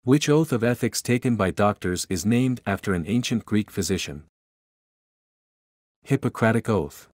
Which oath of ethics taken by doctors is named after an ancient Greek physician? Hippocratic Oath.